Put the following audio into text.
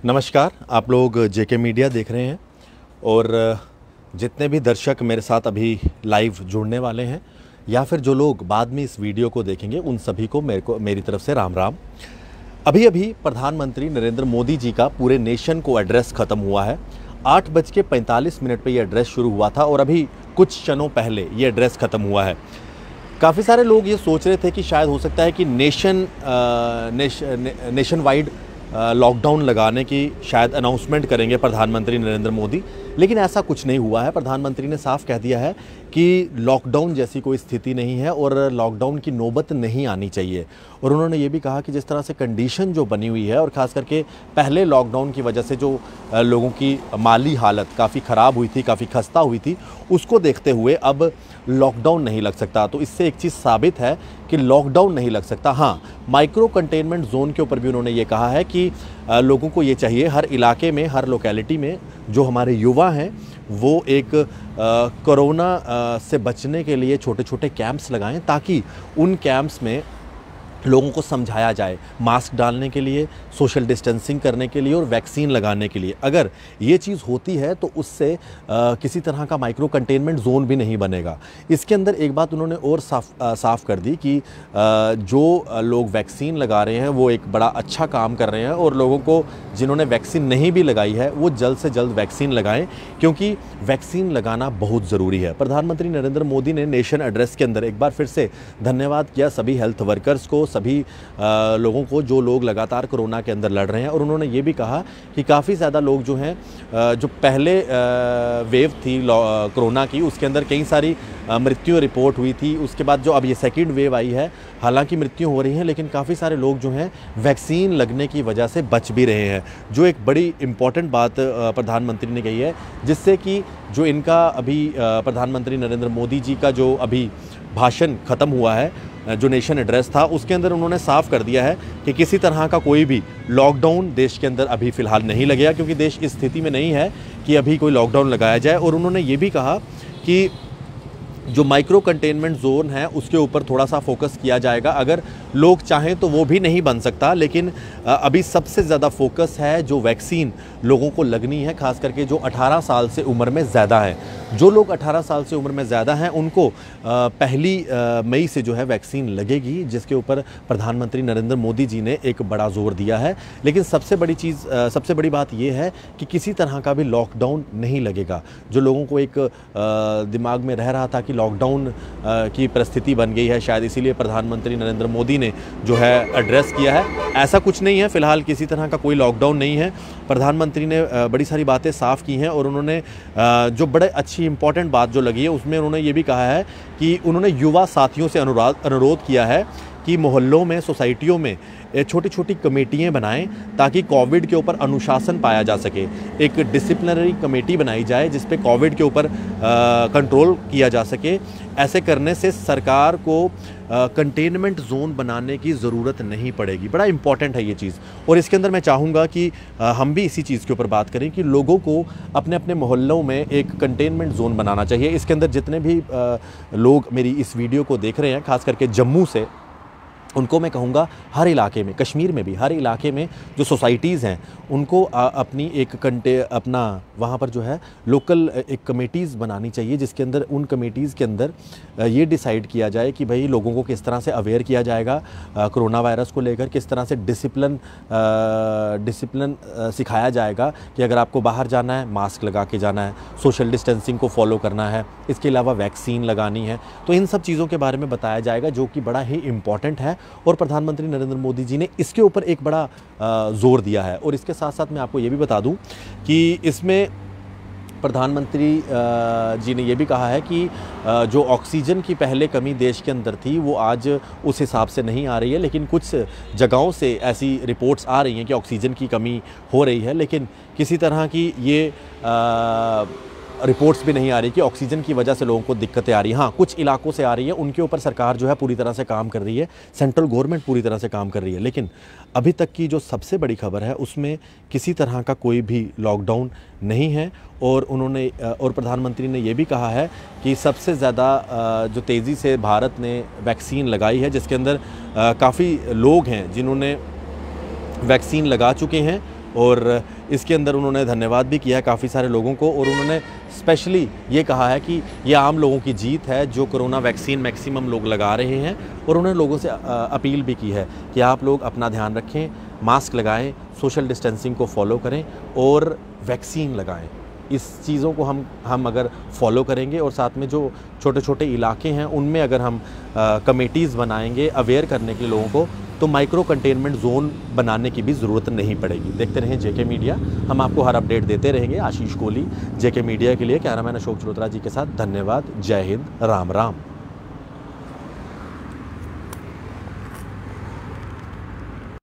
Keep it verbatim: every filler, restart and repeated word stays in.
नमस्कार, आप लोग जेके मीडिया देख रहे हैं और जितने भी दर्शक मेरे साथ अभी लाइव जुड़ने वाले हैं या फिर जो लोग बाद में इस वीडियो को देखेंगे उन सभी को मेरे को मेरी तरफ से राम राम। अभी अभी प्रधानमंत्री नरेंद्र मोदी जी का पूरे नेशन को एड्रेस ख़त्म हुआ है। आठ बज के पैंतालीस मिनट पर यह एड्रेस शुरू हुआ था और अभी कुछ क्षणों पहले ये एड्रेस ख़त्म हुआ है। काफ़ी सारे लोग ये सोच रहे थे कि शायद हो सकता है कि नेशन नेश, ने, नेशन वाइड लॉकडाउन लगाने की शायद अनाउंसमेंट करेंगे प्रधानमंत्री नरेंद्र मोदी, लेकिन ऐसा कुछ नहीं हुआ है। प्रधानमंत्री ने साफ कह दिया है कि लॉकडाउन जैसी कोई स्थिति नहीं है और लॉकडाउन की नौबत नहीं आनी चाहिए। और उन्होंने ये भी कहा कि जिस तरह से कंडीशन जो बनी हुई है और ख़ास करके पहले लॉकडाउन की वजह से जो लोगों की माली हालत काफ़ी ख़राब हुई थी, काफ़ी खस्ता हुई थी, उसको देखते हुए अब लॉकडाउन नहीं लग सकता। तो इससे एक चीज़ साबित है कि लॉकडाउन नहीं लग सकता। हाँ, माइक्रो कंटेनमेंट जोन के ऊपर भी उन्होंने ये कहा है कि लोगों को ये चाहिए हर इलाके में, हर लोकेलिटी में जो हमारे युवा हैं वो एक कोरोना से बचने के लिए छोटे छोटे कैंप्स लगाएं, ताकि उन कैंप्स में लोगों को समझाया जाए मास्क डालने के लिए, सोशल डिस्टेंसिंग करने के लिए और वैक्सीन लगाने के लिए। अगर ये चीज़ होती है तो उससे आ, किसी तरह का माइक्रो कंटेनमेंट जोन भी नहीं बनेगा। इसके अंदर एक बात उन्होंने और साफ आ, साफ कर दी कि आ, जो लोग वैक्सीन लगा रहे हैं वो एक बड़ा अच्छा काम कर रहे हैं और लोगों को जिन्होंने वैक्सीन नहीं भी लगाई है वो जल्द से जल्द वैक्सीन लगाएं, क्योंकि वैक्सीन लगाना बहुत ज़रूरी है। प्रधानमंत्री नरेंद्र मोदी ने नेशन एड्रेस के अंदर एक बार फिर से धन्यवाद किया सभी हेल्थ वर्कर्स को, सभी आ, लोगों को जो लोग लगातार कोरोना के अंदर लड़ रहे हैं। और उन्होंने ये भी कहा कि काफ़ी ज़्यादा लोग जो हैं, जो पहले आ, वेव थी कोरोना की, उसके अंदर कई सारी मृत्यु रिपोर्ट हुई थी। उसके बाद जो अब ये सेकंड वेव आई है, हालांकि मृत्यु हो रही है लेकिन काफ़ी सारे लोग जो हैं वैक्सीन लगने की वजह से बच भी रहे हैं, जो एक बड़ी इम्पॉर्टेंट बात प्रधानमंत्री ने कही है, जिससे कि जो इनका अभी प्रधानमंत्री नरेंद्र मोदी जी का जो अभी भाषण ख़त्म हुआ है, जो नेशन एड्रेस था, उसके अंदर उन्होंने साफ कर दिया है कि किसी तरह का कोई भी लॉकडाउन देश के अंदर अभी फ़िलहाल नहीं लगेगा, क्योंकि देश इस स्थिति में नहीं है कि अभी कोई लॉकडाउन लगाया जाए। और उन्होंने ये भी कहा कि जो माइक्रो कंटेनमेंट जोन है उसके ऊपर थोड़ा सा फोकस किया जाएगा। अगर लोग चाहें तो वो भी नहीं बन सकता, लेकिन अभी सबसे ज़्यादा फोकस है जो वैक्सीन लोगों को लगनी है, खास करके जो अठारह साल से उम्र में ज़्यादा है। जो लोग अठारह साल से उम्र में ज़्यादा हैं उनको पहली मई से जो है वैक्सीन लगेगी, जिसके ऊपर प्रधानमंत्री नरेंद्र मोदी जी ने एक बड़ा जोर दिया है। लेकिन सबसे बड़ी चीज़, सबसे बड़ी बात यह है कि किसी तरह का भी लॉकडाउन नहीं लगेगा। जो लोगों को एक दिमाग में रह रहा था कि लॉकडाउन की परिस्थिति बन गई है, शायद इसीलिए प्रधानमंत्री नरेंद्र मोदी ने जो है एड्रेस किया है, ऐसा कुछ नहीं है। फ़िलहाल किसी तरह का कोई लॉकडाउन नहीं है। प्रधानमंत्री ने बड़ी सारी बातें साफ़ की हैं और उन्होंने जो बड़े अच्छी इंपॉर्टेंट बात जो लगी है उसमें उन्होंने ये भी कहा है कि उन्होंने युवा साथियों से अनुरोध अनुरोध किया है कि मोहल्लों में, सोसाइटियों में छोटी छोटी कमेटियाँ बनाएं, ताकि कोविड के ऊपर अनुशासन पाया जा सके। एक डिसिप्लिनरी कमेटी बनाई जाए जिस पे कोविड के ऊपर कंट्रोल किया जा सके। ऐसे करने से सरकार को कंटेनमेंट जोन बनाने की ज़रूरत नहीं पड़ेगी। बड़ा इंपॉर्टेंट है ये चीज़। और इसके अंदर मैं चाहूँगा कि आ, हम भी इसी चीज़ के ऊपर बात करें कि लोगों को अपने अपने मोहल्लों में एक कंटेनमेंट जोन बनाना चाहिए। इसके अंदर जितने भी आ, लोग मेरी इस वीडियो को देख रहे हैं, खास करके जम्मू से, उनको मैं कहूँगा हर इलाके में, कश्मीर में भी हर इलाके में जो सोसाइटीज़ हैं उनको आ, अपनी एक कंटे अपना वहाँ पर जो है लोकल एक कमेटीज़ बनानी चाहिए, जिसके अंदर उन कमेटीज़ के अंदर ये डिसाइड किया जाए कि भाई लोगों को किस तरह से अवेयर किया जाएगा कोरोना वायरस को लेकर, किस तरह से डिसिप्लिन डिसिप्लिन सिखाया जाएगा कि अगर आपको बाहर जाना है मास्क लगा के जाना है, सोशल डिस्टेंसिंग को फॉलो करना है, इसके अलावा वैक्सीन लगानी है। तो इन सब चीज़ों के बारे में बताया जाएगा, जो कि बड़ा ही इम्पॉर्टेंट है। और प्रधानमंत्री नरेंद्र मोदी जी ने इसके ऊपर एक बड़ा जोर दिया है। और इसके साथ साथ मैं आपको ये भी बता दूं कि इसमें प्रधानमंत्री जी ने ये भी कहा है कि जो ऑक्सीजन की पहले कमी देश के अंदर थी वो आज उस हिसाब से नहीं आ रही है, लेकिन कुछ जगहों से ऐसी रिपोर्ट्स आ रही हैं कि ऑक्सीजन की कमी हो रही है, लेकिन किसी तरह की ये आ, रिपोर्ट्स भी नहीं आ रही कि ऑक्सीजन की वजह से लोगों को दिक्कतें आ रही हैं। हाँ, कुछ इलाकों से आ रही है, उनके ऊपर सरकार जो है पूरी तरह से काम कर रही है, सेंट्रल गवर्नमेंट पूरी तरह से काम कर रही है। लेकिन अभी तक की जो सबसे बड़ी खबर है उसमें किसी तरह का कोई भी लॉकडाउन नहीं है। और उन्होंने और प्रधानमंत्री ने ये भी कहा है कि सबसे ज़्यादा जो तेज़ी से भारत ने वैक्सीन लगाई है, जिसके अंदर काफ़ी लोग हैं जिन्होंने वैक्सीन लगा चुके हैं और इसके अंदर उन्होंने धन्यवाद भी किया है काफ़ी सारे लोगों को, और उन्होंने स्पेशली ये कहा है कि ये आम लोगों की जीत है जो कोरोना वैक्सीन मैक्सिमम लोग लगा रहे हैं। और उन्होंने लोगों से अपील भी की है कि आप लोग अपना ध्यान रखें, मास्क लगाएं, सोशल डिस्टेंसिंग को फॉलो करें और वैक्सीन लगाएं। इस चीज़ों को हम हम अगर फॉलो करेंगे और साथ में जो छोटे छोटे इलाके हैं उनमें अगर हम कमेटीज़ बनाएंगे अवेयर करने के लिए लोगों को, तो माइक्रो कंटेनमेंट जोन बनाने की भी ज़रूरत नहीं पड़ेगी। देखते रहें जेके मीडिया, हम आपको हर अपडेट देते रहेंगे। आशीष कोहली, जेके मीडिया के लिए कैमरामैन अशोक चलोत्रा जी के साथ, धन्यवाद। जय हिंद, राम राम।